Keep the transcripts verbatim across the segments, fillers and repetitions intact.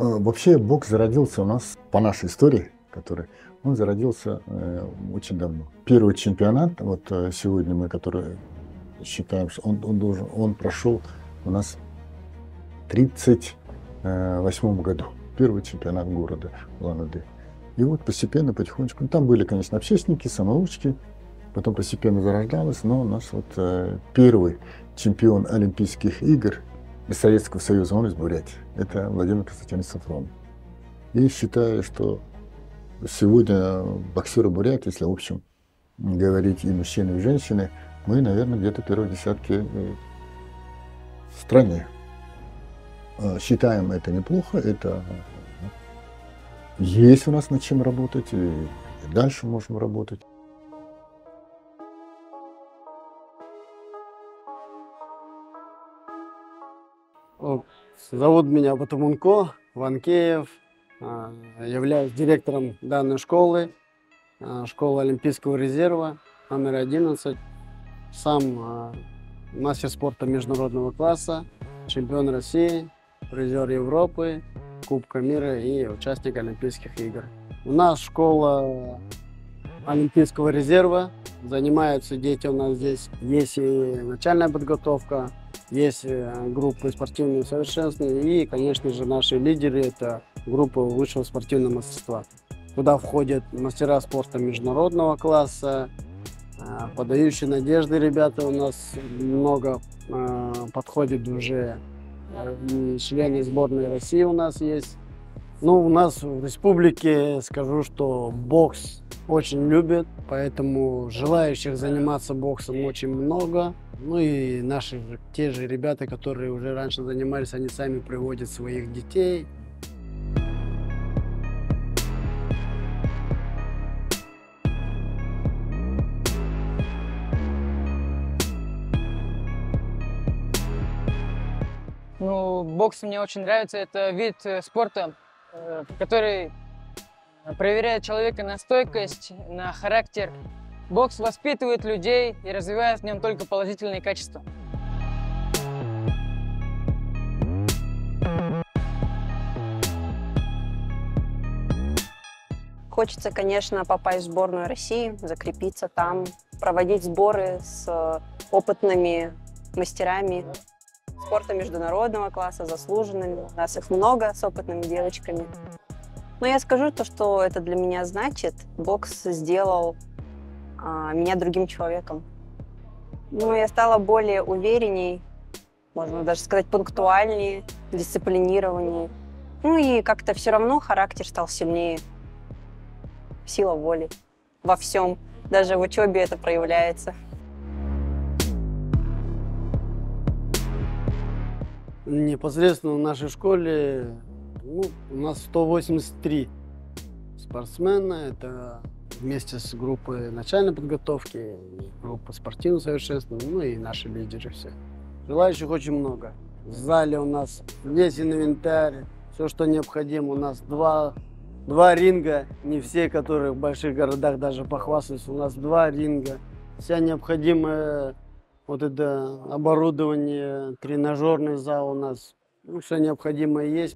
Вообще бокс зародился у нас по нашей истории, который он зародился э, очень давно. Первый чемпионат, вот э, сегодня мы, который считаем, что он, он должен, он прошел у нас в тридцать восьмом году. Первый чемпионат города Улан-Удэ. И вот постепенно, потихонечку, ну, там были, конечно, общественники, самоучки, потом постепенно зарождалось, но у нас вот э, первый чемпион Олимпийских игр из Советского Союза, он из Бурятии. Это Владимир Константинович Сафронов. И считаю, что сегодня боксеры Бурятии, если в общем говорить и мужчины, и женщины, мы, наверное, где-то первые десятки в стране. Считаем это неплохо, это есть у нас над чем работать, и дальше можем работать. Зовут меня Батумунко Ванкеев, являюсь директором данной школы, школы Олимпийского резерва номер одиннадцать. Сам мастер спорта международного класса, чемпион России, призер Европы, Кубка мира и участник Олимпийских игр. У нас школа Олимпийского резерва, занимаются дети у нас здесь. Есть и начальная подготовка, есть группы спортивного совершенствования и, конечно же, наши лидеры – это группа высшего спортивного мастерства. Туда входят мастера спорта международного класса, подающие надежды ребята у нас много подходит уже. И члены сборной России у нас есть. Ну, у нас в республике, скажу, что бокс очень любят, поэтому желающих заниматься боксом очень много. Ну и наши те же ребята, которые уже раньше занимались, они сами приводят своих детей. Ну, бокс мне очень нравится. Это вид спорта, который проверяет человека на стойкость, на характер. Бокс воспитывает людей и развивает в нем только положительные качества. Хочется, конечно, попасть в сборную России, закрепиться там, проводить сборы с опытными мастерами спорта международного класса, заслуженными. У нас их много с опытными девочками. Но я скажу то, что это для меня значит. Бокс сделал а, меня другим человеком. Ну, я стала более уверенней, можно даже сказать, пунктуальнее, дисциплинированнее. Ну и как-то все равно характер стал сильнее. Сила воли во всем. Даже в учебе это проявляется. Непосредственно в нашей школе ну, у нас сто восемьдесят три спортсмена. Это вместе с группой начальной подготовки, группа спортивного совершенствования, ну и наши лидеры все. Желающих очень много. В зале у нас весь инвентарь, все, что необходимо. У нас два, два ринга, не все, которые в больших городах даже похвастаются. У нас два ринга. Вся необходимая вот это оборудование, тренажерный зал у нас, ну, все необходимое есть.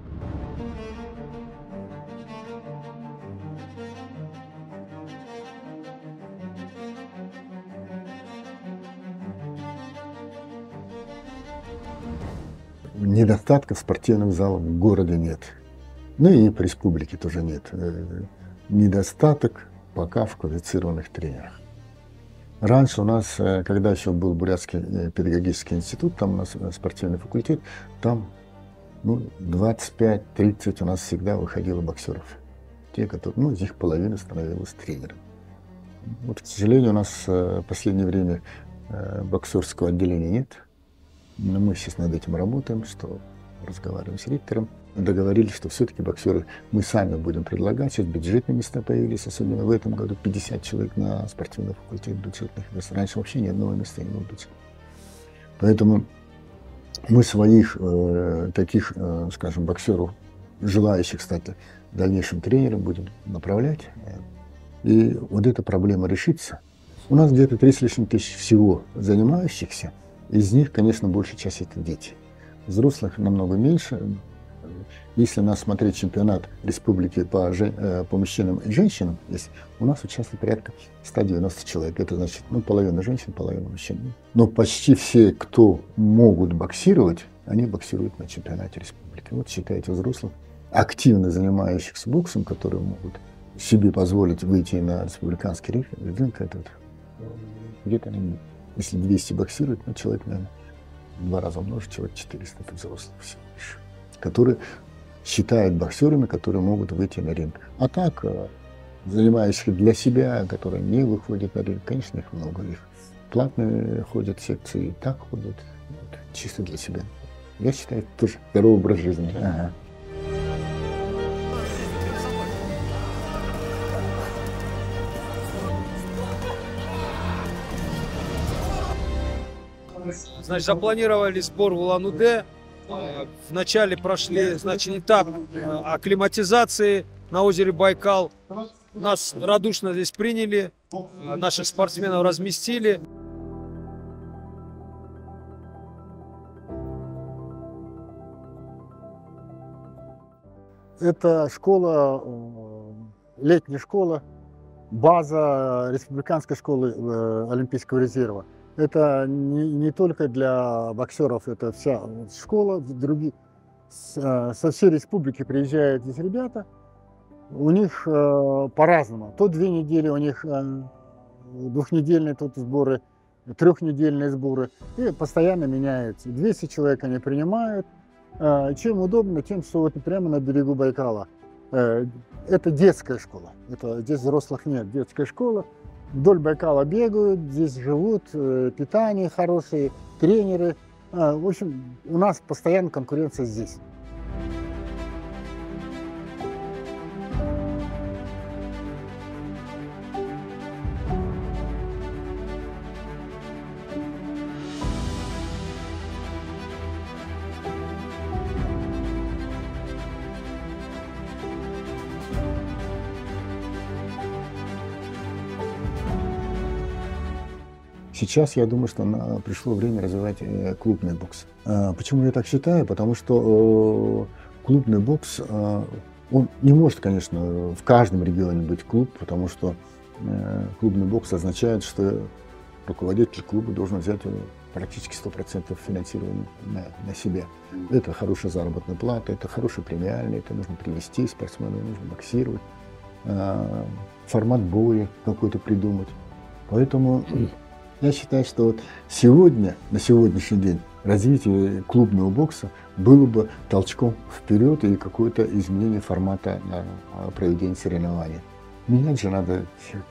Недостатков спортивных залов в городе нет. Ну и в республике тоже нет. Недостаток пока в квалифицированных тренерах. Раньше у нас, когда еще был Бурятский педагогический институт, там у нас спортивный факультет, там ну, двадцать пять тридцать у нас всегда выходило боксеров. Те, которые, ну, из них половина становилась тренером. Вот, к сожалению, у нас в последнее время боксерского отделения нет. Но мы сейчас над этим работаем, что разговариваем с ректором. Договорились, что все-таки боксеры мы сами будем предлагать. Сейчас бюджетные места появились, особенно в этом году пятьдесят человек на спортивный факультет бюджетных мест. Раньше вообще ни одного места не было бюджета. Поэтому мы своих э, таких, э, скажем, боксеров, желающих стать дальнейшим тренером, будем направлять. И вот эта проблема решится. У нас где-то три с лишним тысяч всего занимающихся. Из них, конечно, большая часть это дети. Взрослых намного меньше. если нас смотреть чемпионат республики по, жен- э, по мужчинам и женщинам, есть, у нас участвует порядка ста девяноста человек. Это значит, ну, половина женщин, половина мужчин. Но почти все, кто могут боксировать, они боксируют на чемпионате республики. Вот считайте взрослых, активно занимающихся боксом, которые могут себе позволить выйти на республиканский ринг, ринг этот, где-то, если двести боксирует, ну, человек, наверное, в два раза умножить, человек четыреста, это взрослых всего лишь, которые считают боксерами, которые могут выйти на ринг. А так, занимающихся для себя, которые не выходят на ринг, конечно, их много. Их платные ходят секции, и так ходят, вот, чисто для себя. Я считаю, это тоже здоровый образ жизни. Ага. Значит, запланировали сбор в Улан-Удэ. Вначале прошли, значит, этап акклиматизации на озере Байкал. Нас радушно здесь приняли, наших спортсменов разместили. Это школа, летняя школа, база республиканской школы Олимпийского резерва. Это не, не только для боксеров, это вся школа. Другие, со всей республики приезжают здесь ребята. У них э, по-разному. То две недели у них э, двухнедельные тут сборы, трехнедельные сборы. И постоянно меняются. двести человек они принимают. Э, чем удобно, тем, что вот прямо на берегу Байкала. Э, это детская школа. Это, здесь взрослых нет. Детская школа. Вдоль Байкала бегают, здесь живут, питание хорошее, тренеры. В общем, у нас постоянно конкуренция здесь. Сейчас я думаю, что на, пришло время развивать э, клубный бокс. А, почему я так считаю? Потому что э, клубный бокс, э, он не может, конечно, в каждом регионе быть клуб, потому что э, клубный бокс означает, что руководитель клуба должен взять практически сто процентов финансирования на, на себя. Это хорошая заработная плата, это хороший премиальный, это нужно привести спортсмена, нужно боксировать, э, формат боя какой-то придумать. Поэтому я считаю, что вот сегодня, на сегодняшний день, развитие клубного бокса было бы толчком вперед и какое-то изменение формата проведения соревнований. Менять же надо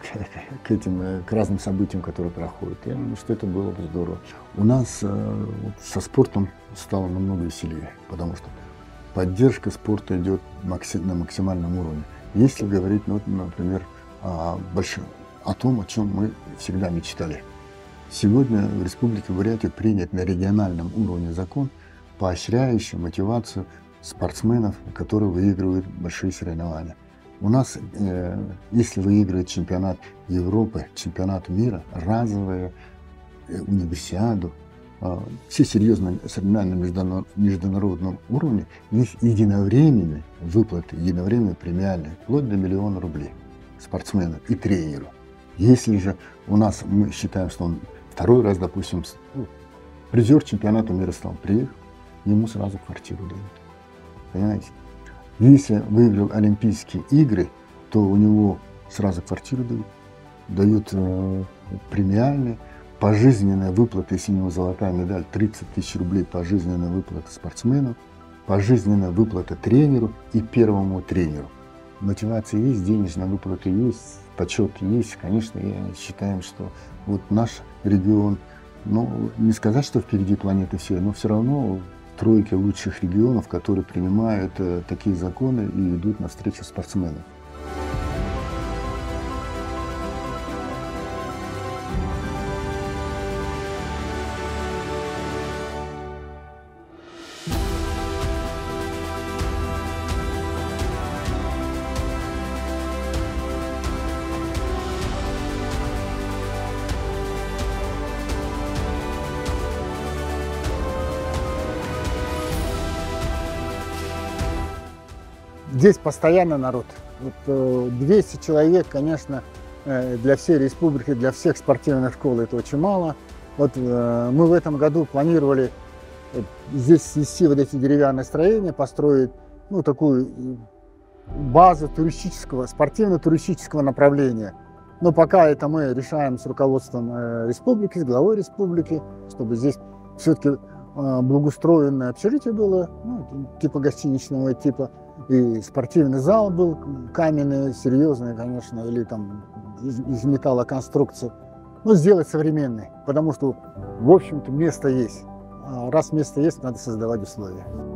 к этим, к разным событиям, которые проходят. Я думаю, что это было бы здорово. У нас вот, со спортом стало намного веселее, потому что поддержка спорта идет на максимальном уровне. Если говорить, ну, например, о, большом, о том, о чем мы всегда мечтали. Сегодня в Республике Бурятия принят на региональном уровне закон, поощряющий мотивацию спортсменов, которые выигрывают большие соревнования. У нас, э, если выигрывает чемпионат Европы, чемпионат мира, разовые, э, универсиаду, э, все серьезные соревнования на международном уровне, есть единовременные выплаты, единовременные премиальные, вплоть до миллиона рублей спортсмену и тренеру. Если же у нас, мы считаем, что он второй раз, допустим, ну, призер чемпионата мира стал, приехал, ему сразу квартиру дают. Понимаете? Если выиграл Олимпийские игры, то у него сразу квартиру дают, дают э, премиальные, пожизненная выплата, если у него золотая медаль, тридцать тысяч рублей пожизненная выплата спортсмену, пожизненная выплата тренеру и первому тренеру. Мотивация есть, денежная выплата есть, почет есть. Конечно, я считаю, что вот наш регион, ну, не сказать, что впереди планеты всей, но все равно тройки лучших регионов, которые принимают э, такие законы и идут навстречу спортсменам. здесь постоянно народ. Вот, э, двести человек, конечно, э, для всей республики, для всех спортивных школ это очень мало. Вот э, мы в этом году планировали э, здесь снести вот эти деревянные строения, построить ну, такую базу туристического, спортивно-туристического направления. Но пока это мы решаем с руководством э, республики, с главой республики, чтобы здесь все-таки э, благоустроенное общежитие было, ну, типа гостиничного типа, и спортивный зал был каменный, серьезный, конечно, или там из, из металлоконструкции. Но сделать современный, потому что, в общем-то, место есть. А раз место есть, надо создавать условия.